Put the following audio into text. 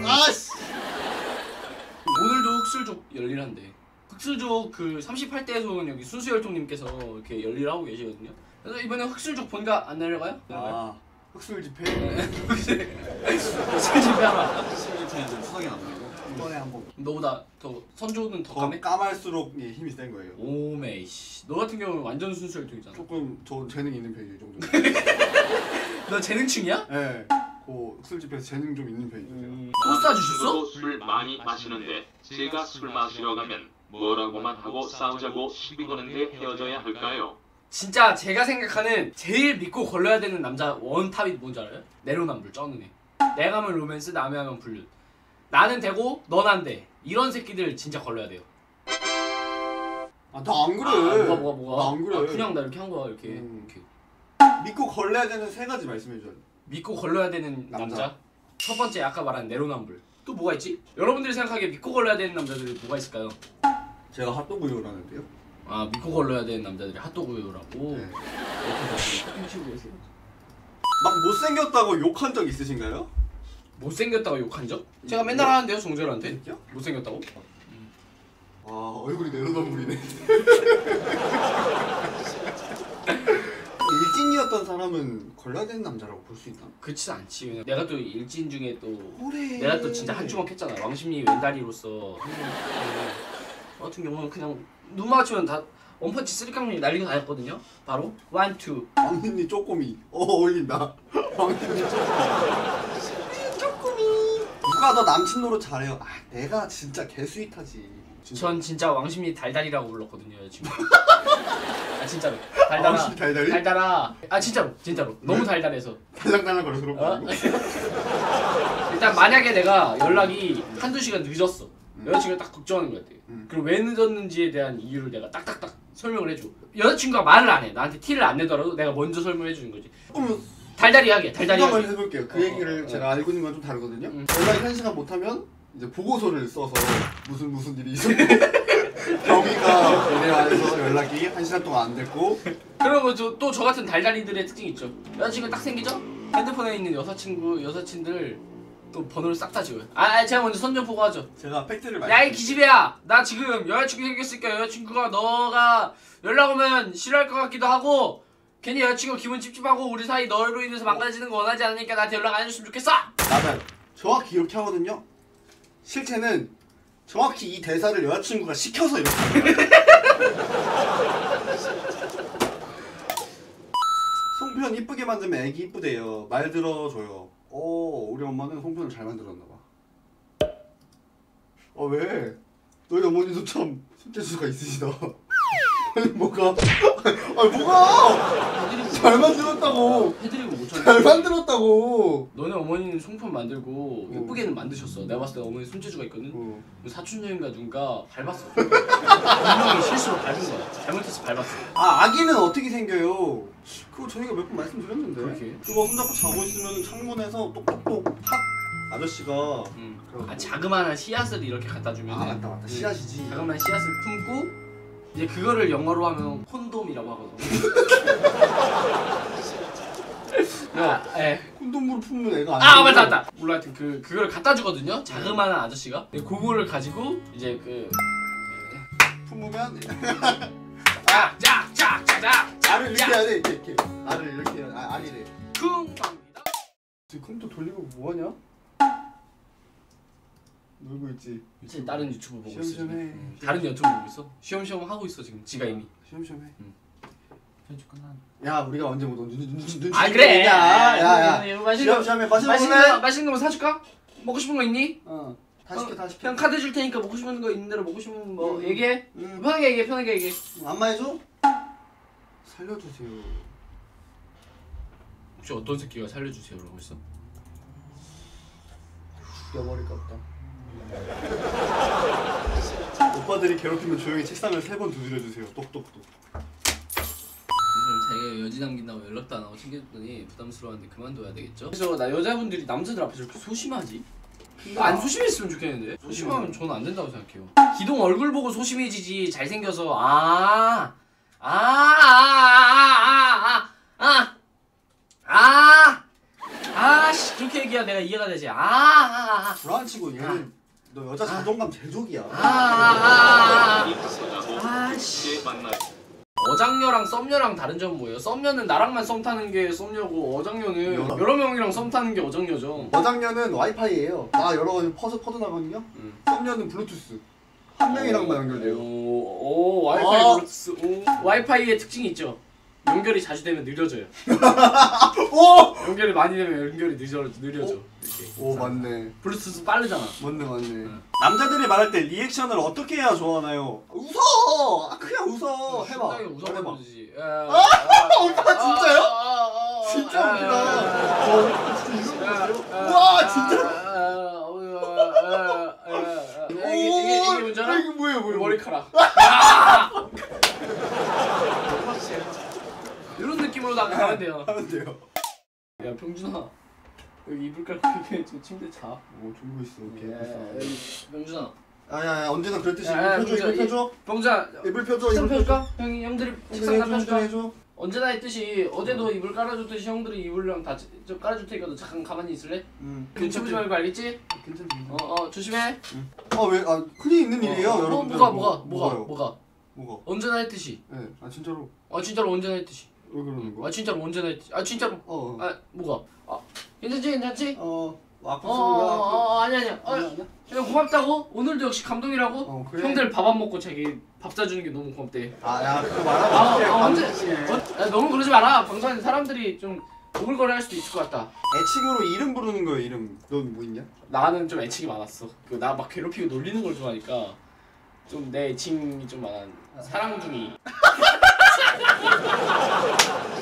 아씨. 오늘도 흑술족 열일한대. 흑술족 그 38대에서 온 여기 순수혈통님께서 이렇게 열일을 하고 계시거든요. 그래서 이번에 흑술족 본가 안 내려가요? 아 흑술 집회. 흑술 집회 하나. 흑술 집회는 추석에 남기고 이번에 한번. 너보다 더 선조는 더 까매? 까말수록 힘이 센 거예요. 오메 씨. 너 같은 경우는 완전 순수혈통이잖아. 조금 저 재능 있는 편이에요, 이 정도. 너 재능충이야? 네. 그 흑술 집회에서 재능 좀 있는 편이죠. 또 싸주셨어? 술 많이 마시는데 제가 술 마시러 가면 뭐라고만 하고 싸우자고 시비 거는데 헤어져야 할까요? 진짜 제가 생각하는 제일 믿고 걸러야 되는 남자 원탑이 뭔지 알아요? 내로남불 쩌는 애. 내가 하면 로맨스, 남이 하면 불륜. 나는 되고 넌 안 돼. 이런 새끼들 진짜 걸러야 돼요. 아, 나 안 그래. 뭐가? 나 안 그래. 아, 그냥 나 이렇게 한 거야, 이렇게. 이렇게. 믿고 걸려야 되는 세 가지 말씀해 줘요. 믿고 걸러야 되는 남자. 첫 번째 아까 말한 내로남불. 또 뭐가 있지? 여러분들이 생각하기에 믿고 걸러야 되는 남자들이 뭐가 있을까요? 제가 핫도그요를 하는데요. 아, 믿고 걸러야 되는 남자들이 핫도그요라고. 네. 계세요. 막 못생겼다고 욕한 적 있으신가요? 못생겼다고 욕한 적? 제가 맨날 하는데요, 정재열한테. 진짜? 못생겼다고? 아, 얼굴이 내로남불이네. 일진이었던 사람은 걸려야 되는 남자라고 볼 수 있나? 그렇진 않지. 내가 또 일진 중에 또 그래. 내가 또 진짜 한 주먹 했잖아. 왕십리 왼다리로서. 저 같은 경우는 그냥 눈 마주치면 다 원펀치 쓰리깡이 날리고 다녔거든요. 바로 1, 2. 왕십리 쪼꼬미. 어울린다. 왕십리 쪼꼬미. 누가 너 남친 노릇 잘해요? 아, 내가 진짜 개스윗하지. 전 진짜 왕십리 달달이라고 불렀거든요, 지금. 아 진짜로. 달달아. 왕십리 달달이? 달달아. 아 진짜로. 너무 달달해서. 달랑달랑 거려서 그런 거 어? 아니고? 일단 만약에 내가 연락이 한두 시간 늦었어. 여자친구가 딱 걱정하는 것 같아. 그리고 왜 늦었는지에 대한 이유를 내가 딱딱딱 설명을 해줘. 여자친구가 말을 안 해. 나한테 티를 안 내더라도 내가 먼저 설명해 주는 거지. 조금 달달이하게. 한번 해볼게요. 그 얘기를 제가 알고 있는 건 좀 다르거든요. 연락이 1시간 못하면 이제 보고서를 써서 무슨 일이 있었고 경위가 연애 안에서 연락이 1시간 동안 안 됐고. 그리고 또 저 같은 달달이들의 특징이 있죠. 여자친구 딱 생기죠? 핸드폰에 있는 여사친들 또 번호를 싹 다 지워요. 제가 먼저 선전 보고하죠. 제가 팩트를 야 이 기집애야, 나 지금 여자친구 생겼으니까 여자친구가 너가 연락 오면 싫어할 것 같기도 하고 괜히 여자친구 기분 찝찝하고 우리 사이 너로 인해서 망가지는 거 원하지 않으니까 나한테 연락 안 해줬으면 좋겠어! 맞아요. 정확히 이렇게 하거든요. 실체는 정확히 이 대사를 여자친구가 시켜서 이렇게 하는 거예요. 송편 이쁘게 만들면 애기 이쁘대요. 말 들어줘요. 오, 우리 엄마는 송편을 잘 만들었나봐. 왜? 너희 어머니도 참 손재주가 있으시다. 아니 뭐가? 잘 만들었다고. 해드리고 못 찾는 잘 만들었다고. 너네 어머니는 송편 만들고 예쁘게는 만드셨어. 내가 봤을 때 어머니 손재주가 있거든. 사촌녀인가 누군가 밟았어. 분명히 실수로 밟은 거야. 잘못해서 밟았어. 아, 아기는 어떻게 생겨요? 그거 저희가 몇 번 말씀드렸는데. 그렇게? 그거 손잡고 자고 있으면 창문에서 똑똑똑 탁 아저씨가. 자그마한 씨앗을 이렇게 갖다 주면. 아, 맞다. 씨앗이지. 자그마한 씨앗을 품고 이제 그거를 영어로 하면 콘돔이라고 하거든. 콘돔으로 품는 애가 아니야. 맞다. 몰라, 하여튼 그걸 갖다 주거든요. 자그마한 아저씨가. 그거를 가지고 이제 품으면 짝. 알을 이렇게 해야 돼. 이렇게. 알을 이렇게 해야 돼. 알이래. 쿵방입니다. 지금 컴퓨터 돌리고 뭐 하냐? 놀고 있지. 지금 다른 유튜브 보고 있어. 시험시험해. 다른 유튜브 보고 있어. 시험시험 하고 있어 지금. 지가 이미. 시험시험해. 편집 끝났네. 야, 우리가 언제 뭐 눈치 그래. 야. 시험시험해. 맛있는 거 사줄까? 먹고 싶은 거 있니? 다 시켜. 그냥 카드 줄 테니까 먹고 싶은 거 있는 대로 먹고 싶은 거 얘기해. 편하게 얘기해. 안마해줘? 살려주세요. 혹시 어떤 새끼가 살려주세요라고 했어? 죽여버릴 것 같다. 오빠들이 괴롭히면 조용히 책상을 3번 두드려주세요. 똑똑똑. 자기가 여지 남긴다고 연락도 안 하고 챙겨줬더니 부담스러워하는데 그만둬야 되겠죠? 그래서 나 여자분들이 남자들 앞에서 이렇게 소심하지? 안 소심했으면 좋겠는데? 소심하면 저는 안 된다고 생각해요. 기동 얼굴 보고 소심해지지 잘생겨서 씨 그렇게 얘기야 내가 이해가 되지. 아. 불안치고 얘는 너 여자 자존감 제조기야. 아씨. 만나. 어장녀랑 썸녀랑 다른 점은 뭐예요? 썸녀는 나랑만 썸 타는 게 썸녀고 어장녀는 여러 명이랑 썸 타는 게 어장녀죠. 어장녀는 와이파이예요. 다 여러 가지 퍼져나가거든요. 썸녀는 블루투스. 한 명이랑만 연결돼요. 오, 와이파이 블루투스. 와이파이의 특징이 있죠. 연결이 자주 되면 느려져요. 오! 연결이 많이 되면 연결이 느려져. 이렇게. 오 맞네. 블루투스 빠르잖아. 맞네. 남자들이 말할 때 리액션을 어떻게 해야 좋아하나요? 웃어! 그냥 웃어. 해봐. 신나게 웃어보면 되지. 오빠 진짜요? 진짜 웃기다. 와 진짜. 이게 문제야? 이게 뭐예요? 머리카락. 이런 느낌으로 나가면 돼요. 하면 돼요. 야 병준아, 여기 이불 깔고 이렇게 저 침대 자. 오 졸고 있어. 오케이. 여기 병준아. 아야 언제나 그랬듯이 야, 이불 펴줘. 병준아. 이불 펴줘. 책상 펴줄까? 형들이 책상 다 펴줄까? 해줘. 언제나 했듯이 어제도 이불 깔아줬듯이 형들이 이불이랑 다 좀 깔아줄 테니까 너 잠깐 가만히 있을래? 눈치 보지 말고 알겠지? 괜찮아. 조심해. 왜? 흔히 있는 일이에요, 여러분들. 뭐가? 언제나 했듯이. 네. 진짜로. 진짜로 언제나 했듯이. 왜 그러는 거야? 진짜로 언제나 했듯이. 진짜로. 뭐가? 괜찮지? 아프습니다. 아니야. 그냥 고맙다고? 오늘도 역시 감동이라고? 그래. 형들 밥 안 먹고 자기 밥 사주는 게 너무 고맙대. 야 그거 말하면 너무 그러지 마라. 방송하는 사람들이 좀 오글거려 할 수도 있을 것 같다. 애칭으로 이름 부르는 거예요, 이름. 넌 뭐 있냐? 나는 좀 애칭이 많았어. 나 막 괴롭히고 놀리는 걸 좋아하니까 좀 내 애칭이 좀 많아. 사랑둥이.